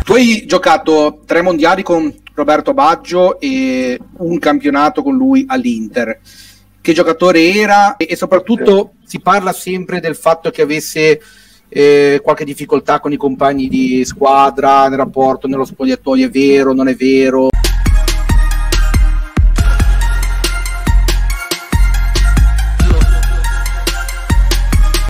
Tu hai giocato 3 mondiali con Roberto Baggio e un campionato con lui all'Inter. Che giocatore era? E soprattutto si parla sempre del fatto che avesse qualche difficoltà con i compagni di squadra, nel rapporto, nello spogliatoio. È vero, non è vero?